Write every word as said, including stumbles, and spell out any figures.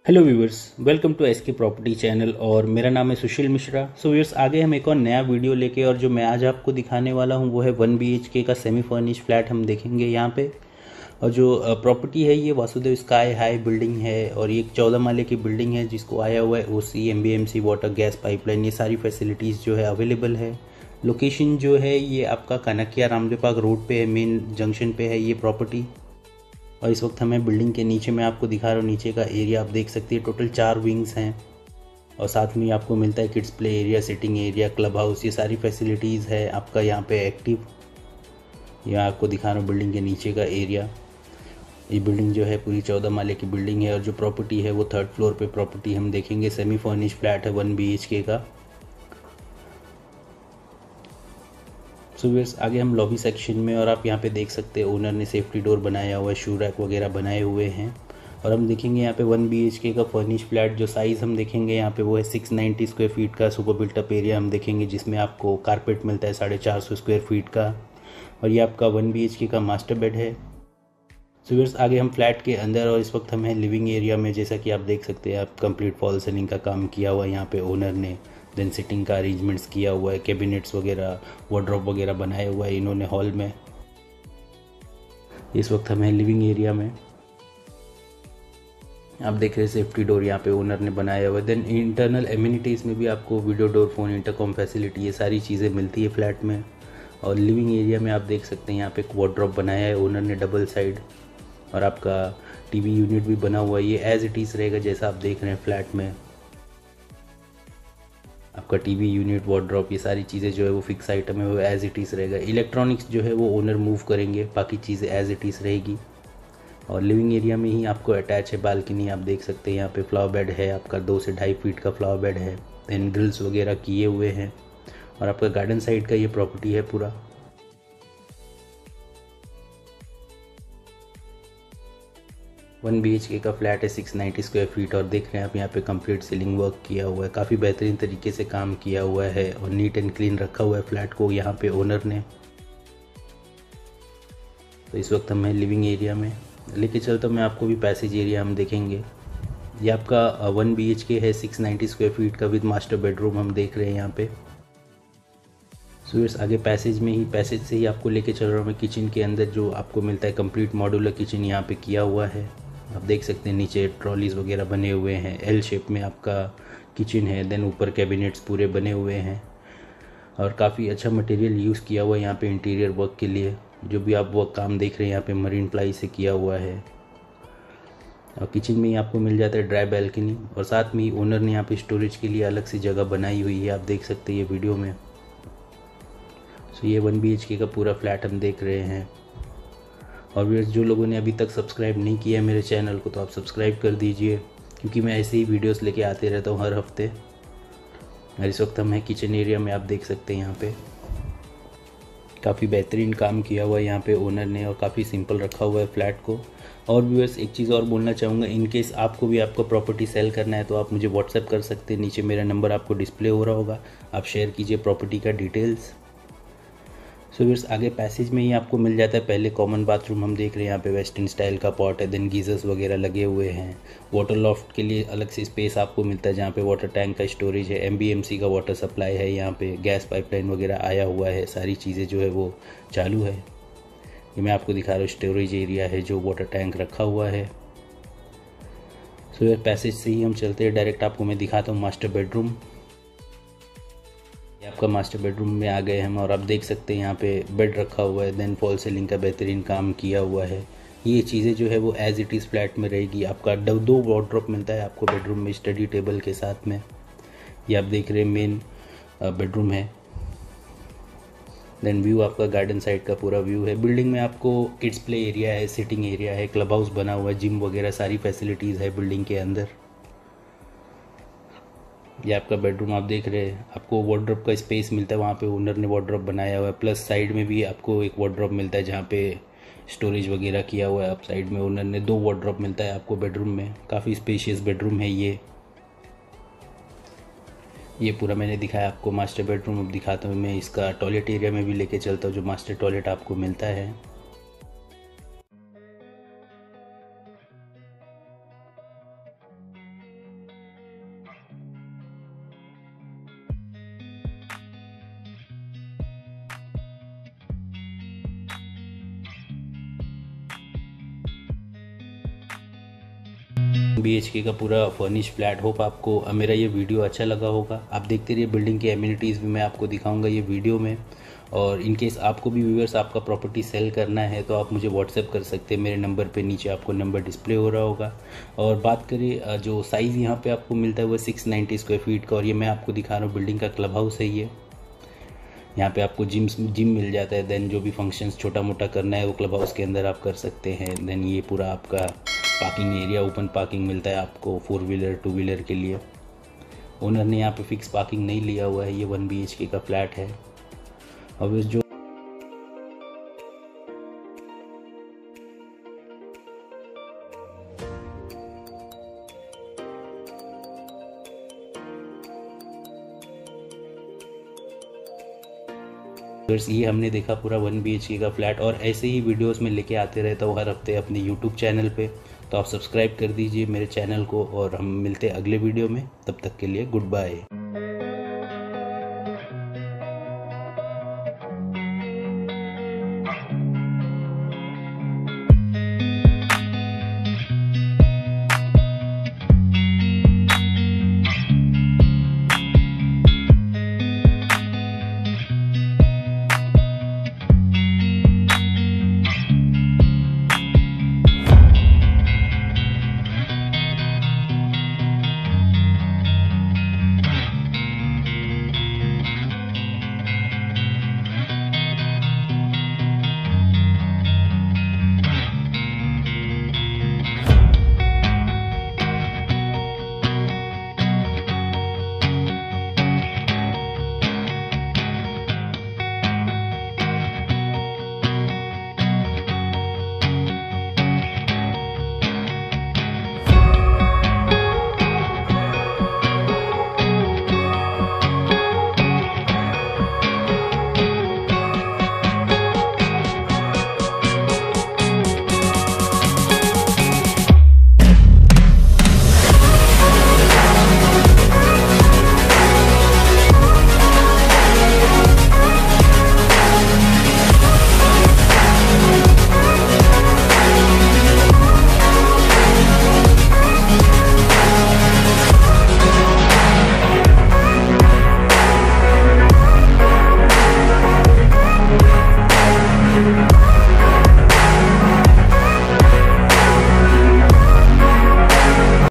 Hello viewers, welcome to S K property channel और मेरा नाम है सुशील मिश्रा। सो व्यूअर्स, आगे हम एक और नया वीडियो लेके और जो मैं आज आपको दिखाने वाला हूँ वो है वन बी एच के का सेमी फर्निश फ्लैट हम देखेंगे यहाँ पे। और जो प्रॉपर्टी है ये वासुदेव स्काई हाई बिल्डिंग है और ये एक चौदह माले की बिल्डिंग है जिसको आया हुआ है O C M B M C water gas pipeline, ये सारी फैसिलिटीज़ जो है अवेलेबल है। लोकेशन जो है ये आपका कनकिया रामदेव पार्क रोड पे है, मेन जंक्शन पे है ये प्रॉपर्टी। और इस वक्त हमें बिल्डिंग के नीचे मैं आपको दिखा रहा हूँ, नीचे का एरिया आप देख सकते हैं। टोटल चार विंग्स हैं और साथ में आपको मिलता है kids play area, sitting area, club house, ये सारी फैसिलिटीज़ है आपका यहाँ पे एक्टिव। यहाँ आपको दिखा रहा हूँ बिल्डिंग के नीचे का एरिया। ये बिल्डिंग जो है पूरी चौदह माले की बिल्डिंग है और जो प्रॉपर्टी है वो थर्ड फ्लोर पे प्रॉपर्टी हम देखेंगे। सेमी फर्निश फ्लैट है वन बी एच के का। सो व्यूअर्स, आगे हम लॉबी सेक्शन में और आप यहाँ पे देख सकते हैं ओनर ने सेफ्टी डोर बनाया हुआ है, शू रैक वगैरह बनाए हुए हैं। और हम देखेंगे यहाँ पे वन बी एच के का फर्निश फ्लैट जो साइज़ हम देखेंगे यहाँ पे वो है सिक्स नाइन्टी स्क्वायर फीट का सुपर बिल्टअप एरिया हम देखेंगे, जिसमें आपको कारपेट मिलता है साढ़े चार सौ स्क्वायर फीट का। और ये आपका वन बी एच के का मास्टर बेड है। सो व्यूअर्स, आगे हम फ्लैट के अंदर और इस वक्त हम हैं लिविंग एरिया में। जैसा कि आप देख सकते हैं, आप कंप्लीट फॉल सीलिंग का काम किया हुआ है यहाँ पे ओनर ने। देन सिटिंग का अरेंजमेंट्स किया हुआ है, कैबिनेट्स वगैरह, वार्डरोब वगैरह बनाया हुआ है इन्होंने हॉल में। इस वक्त हम हैं लिविंग एरिया में। आप देख रहे हैं सेफ्टी डोर यहाँ पे ओनर ने बनाया हुआ है। देन इंटरनल एमिनिटीज़ में भी आपको video door, phone, intercom facility, ये सारी चीज़ें मिलती है फ्लैट में। और लिविंग एरिया में आप देख सकते हैं यहाँ पे एक वार्डरोब बनाया है ओनर ने डबल साइड। और आपका टीवी यूनिट भी बना हुआ है, ये एज इट इज़ रहेगा जैसा आप देख रहे हैं फ्लैट में। आपका टीवी यूनिट, वार्डरोब, ये सारी चीज़ें जो है वो फिक्स आइटम है, वो एज इट इज़ रहेगा। इलेक्ट्रॉनिक्स जो है वो ओनर मूव करेंगे, बाकी चीज़ें एज इट इज़ रहेगी। और लिविंग एरिया में ही आपको अटैच है बालकनी, आप देख सकते हैं यहाँ पे फ्लावर बेड है आपका, दो से ढाई फीट का फ्लावर बेड है। देन ग्रिल्स वगैरह किए हुए हैं और आपका गार्डन साइड का ये प्रॉपर्टी है पूरा। वन बी एच के का फ्लैट है सिक्स नाइन्टी स्क्वायर फीट और देख रहे हैं आप यहाँ पे कंप्लीट सीलिंग वर्क किया हुआ है, काफ़ी बेहतरीन तरीके से काम किया हुआ है और नीट एंड क्लीन रखा हुआ है फ्लैट को यहाँ पे ओनर ने। तो इस वक्त हम हैं लिविंग एरिया में, लेके चलता हूँ मैं आपको भी पैसेज एरिया हम देखेंगे। ये आपका वन बी एच के है सिक्स नाइन्टी स्क्वायर फीट का विद मास्टर बेडरूम हम देख रहे हैं यहाँ पे। सो इस आगे पैसेज में ही, पैसेज से ही आपको लेके चल रहा हूँ मैं किचन के अंदर, जो आपको मिलता है कंप्लीट मॉड्यूलर किचन यहाँ पे किया हुआ है। आप देख सकते हैं नीचे ट्रॉलीज वगैरह बने हुए हैं, एल शेप में आपका किचन है। देन ऊपर कैबिनेट्स पूरे बने हुए हैं और काफ़ी अच्छा मटेरियल यूज़ किया हुआ है यहाँ पे इंटीरियर वर्क के लिए। जो भी आप वर्क काम देख रहे हैं यहाँ पे मरीन प्लाई से किया हुआ है। और किचन में ही आपको मिल जाता है ड्राई बैल्कनी और साथ में ही ओनर ने यहाँ पे स्टोरेज के लिए अलग से जगह बनाई हुई है, आप देख सकते हैं ये वीडियो में। सो ये वन बी एच के का पूरा फ्लैट हम देख रहे हैं। और व्यूअर्स, जो लोगों ने अभी तक सब्सक्राइब नहीं किया मेरे चैनल को तो आप सब्सक्राइब कर दीजिए, क्योंकि मैं ऐसे ही वीडियोस लेके आते रहता हूँ हर हफ्ते। और इस वक्त हम हैं किचन एरिया में, आप देख सकते हैं यहाँ पे काफ़ी बेहतरीन काम किया हुआ है यहाँ पे ओनर ने और काफ़ी सिंपल रखा हुआ है फ्लैट को। और व्यूअर्स, एक चीज़ और बोलना चाहूँगा, इन केस आपको भी आपका प्रॉपर्टी सेल करना है तो आप मुझे व्हाट्सएप कर सकते हैं। नीचे मेरा नंबर आपको डिस्प्ले हो रहा होगा, आप शेयर कीजिए प्रॉपर्टी का डिटेल्स। सो व्यूअर्स, आगे पैसेज में ही आपको मिल जाता है पहले कॉमन बाथरूम हम देख रहे हैं यहाँ पे, वेस्टर्न स्टाइल का पॉट है। देन गीजर्स वगैरह लगे हुए हैं। वाटर लॉफ्ट के लिए अलग से स्पेस आपको मिलता है जहाँ पे वाटर टैंक का स्टोरेज है, एम बी एम सी का वाटर सप्लाई है यहाँ पे, गैस पाइपलाइन वगैरह आया हुआ है, सारी चीज़ें जो है वो चालू है। ये मैं आपको दिखा रहा हूँ स्टोरेज एरिया है जो वाटर टैंक रखा हुआ है। सो यार, पैसेज से ही हम चलते हैं डायरेक्ट, आपको मैं दिखाता हूँ मास्टर बेडरूम। ये आपका मास्टर बेडरूम में आ गए हम और आप देख सकते हैं यहाँ पे बेड रखा हुआ है। देन फॉल सीलिंग का बेहतरीन काम किया हुआ है। ये चीज़ें जो है वो एज इट इज़ फ्लैट में रहेगी। आपका दो वार्डरोब मिलता है आपको बेडरूम में स्टडी टेबल के साथ में। ये आप देख रहे हैं मेन बेडरूम है। देन व्यू आपका गार्डन साइड का पूरा व्यू है। बिल्डिंग में आपको किड्स प्ले एरिया है, सिटिंग एरिया है, क्लब हाउस बना हुआ है, जिम वगैरह सारी फैसिलिटीज़ है बिल्डिंग के अंदर। ये आपका बेडरूम आप देख रहे हैं, आपको वार्डरोब का स्पेस मिलता है, वहाँ पे ओनर ने वार्डरोब बनाया हुआ है। प्लस साइड में भी आपको एक वार्डरोब मिलता है जहाँ पे स्टोरेज वगैरह किया हुआ है। आप साइड में ओनर ने दो वार्डरोब मिलता है आपको बेडरूम में। काफ़ी स्पेशियस बेडरूम है ये। ये पूरा मैंने दिखाया आपको मास्टर बेडरूम। अब दिखाता हूँ मैं इसका टॉयलेट एरिया में भी लेके चलता हूँ, जो मास्टर टॉयलेट आपको मिलता है। बी एच के का पूरा फर्निश फ्लैट। होप आपको मेरा ये वीडियो अच्छा लगा होगा। आप देखते रहिए, बिल्डिंग की एमिनिटीज़ भी मैं आपको दिखाऊंगा ये वीडियो में। और इन केस आपको भी व्यूअर्स आपका प्रॉपर्टी सेल करना है तो आप मुझे व्हाट्सएप कर सकते हैं मेरे नंबर पे, नीचे आपको नंबर डिस्प्ले हो रहा होगा। और बात करें जो साइज़ यहाँ पे आपको मिलता है वो सिक्स नाइन्टी स्क्वायर फीट का। और ये मैं आपको दिखा रहा हूँ बिल्डिंग का क्लब हाउस है ये। यहाँ पे आपको जिम जिम मिल जाता है। देन जो भी फंक्शंस छोटा मोटा करना है वो क्लब हाउस के अंदर आप कर सकते हैं। देन ये पूरा आपका पार्किंग एरिया, ओपन पार्किंग मिलता है आपको फोर व्हीलर टू व्हीलर के लिए। ओनर ने यहाँ पे फिक्स पार्किंग नहीं लिया हुआ है। ये वन बी एच के का फ्लैट है। अब इस जो ये हमने देखा पूरा वन बी एच के का फ्लैट। और ऐसे ही वीडियोस में लेके आते रहता हूँ हर हफ्ते अपने यूट्यूब चैनल पे, तो आप सब्सक्राइब कर दीजिए मेरे चैनल को। और हम मिलते हैं अगले वीडियो में, तब तक के लिए गुड बाय।